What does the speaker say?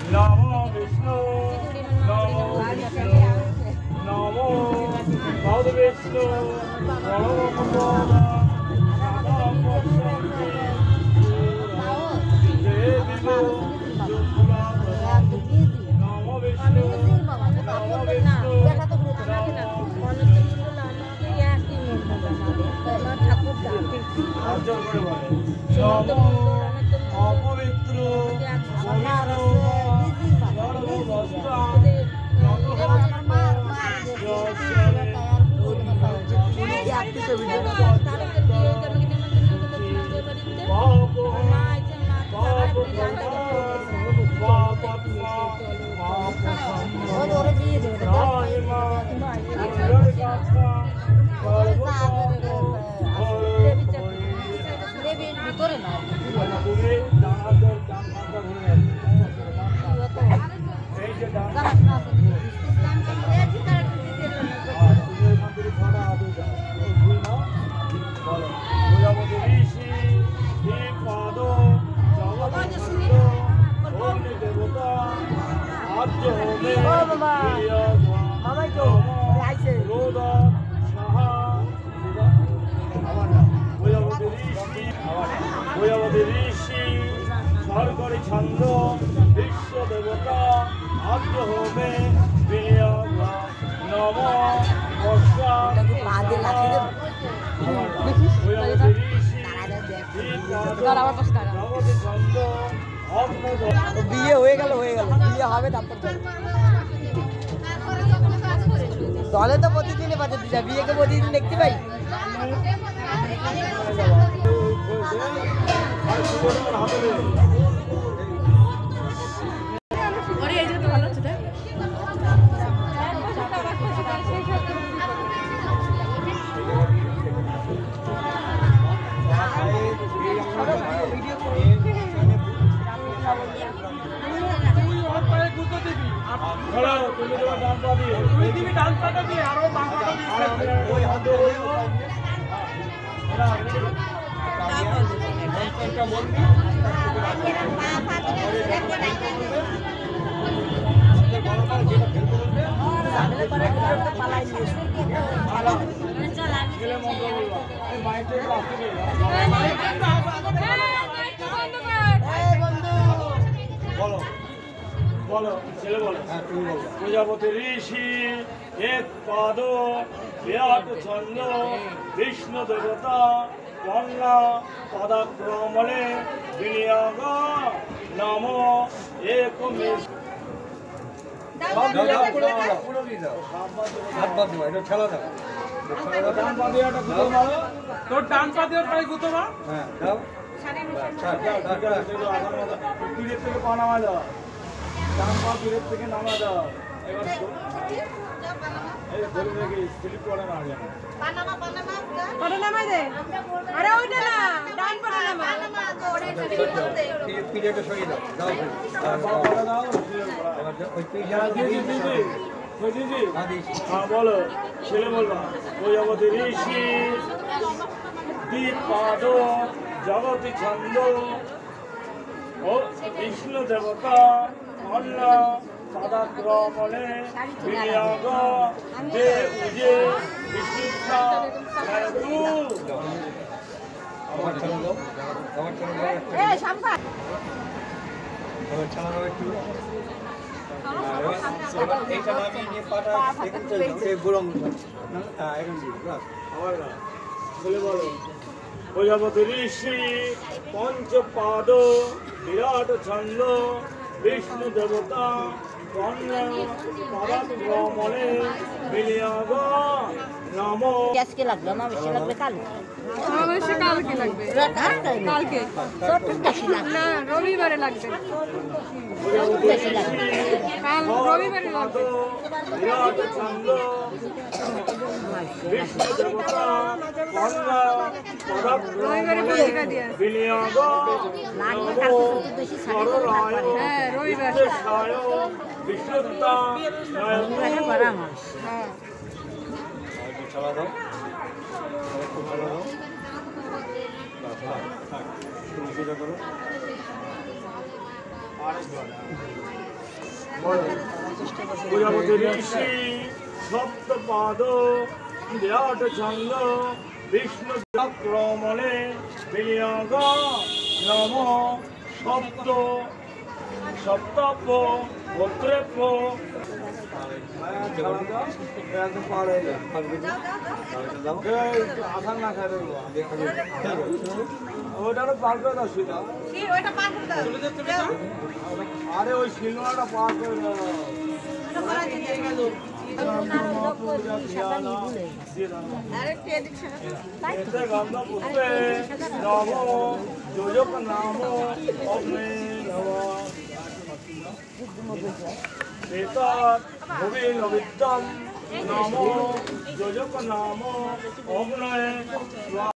নমো বিষ্ণু নমো বিষ্ণু নমো ভদ বিষ্ণু অপবিত্র ভিতরে না ঋষি সরকারি ছন্দ বিশ্ব দেবতা আদ্য হোমে বিনিয়োগ নম বিয়ে হয়ে গেল বিয়ে হবে তারপর দলে তো প্রতিদিনই বাজে দিশা বিয়েকে প্রতিদিন দেখতে পাই বলো ছেলে বলো প্রজাপতি ঋষি এক পাদ বিরাট ছন্দ বিষ্ণু দেবতা কন্যা পদাক্রমণে বিনিয়োগ নম এক তোর ডান পা দিয়ে পাই গুতো মা হ্যাঁ দাও দূরের থেকে পা নামা দাও ডান পা দূরের থেকে নামা দাও এবার এই ধরে রেখে স্লিপ করে না জানো করে নামাই দে আরে ওইটা না ডান পাটা নামা পিরিয়ডে সরিয়ে দাও দাও দাও ওই পিরিয়ড হ্যাঁ বলো ছেলে বলবা প্রজাপতি ঋষি দ্বিপাদ জগতি ছন্দ ও বিষ্ণু দেবতা অন্ন পদাক্রমণে বিনিয়োগ যে উজে বিষ্ণুতা আমার চলো দাও আমার চলো দাও এই সাম্পা আমার চলো দাও একটু এইটা আমি নিয়ে পাটা দেখুন তো এই গরম হ্যাঁ এখন দিই বাস আবার না বলে বলো প্রজাপতি ঋষি পঞ্চপাদ বিরাট ছন্দ বিষ্ণু দেবতা কন্যা পদাক্রমণে বিনিয়োগ নম আজকে লাগবে না বেশি লাগবে কালকে অবশ্যই কালকে লাগবে কালকে না রবিবারে লাগবে কাল রবিবারে লাগবে বিরাট ছন্দ বিষ্ণু দেবতা কন্যা রবিবারে পদাক্রমণে পত্রিকা দিয়ে বিনিয়োগ হ্যাঁ রবিবার বিষ্ণুতা হ্যাঁ চলা দাও একটু চলা দাও তুমি সোজা করো প্রজাপতি ঋষি সপ্তপাদ বিরাট ছন্দ বিষ্ণু চক্রমলে বিনিয়োগ নম সপ্ত সপ্তপ্য গোত্রেপ্য আসান না খাই ওইটা পার করে দাও সেটা আরে ওই শিলনোড়াটা পার করে দাও গন্ধ পুষ্পে নম যোজক নাম অগ্নে ভুবি নবিদ্যম নম যোজক নাম অগ্নয়ে